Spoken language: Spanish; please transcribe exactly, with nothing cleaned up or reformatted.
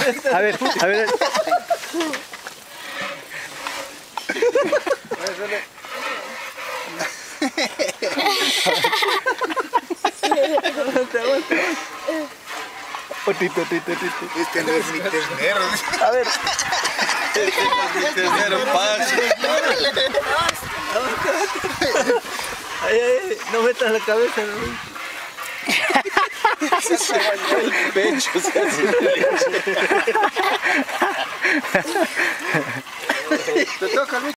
A ver, a ver. Otito, otito, otito. Este no es mi ternero. A ver. Este no es mi ternero, paz. Ay, ay, no metas la cabeza, ¿no? Se bañó el pecho, se hace leche. Te toca, Luis.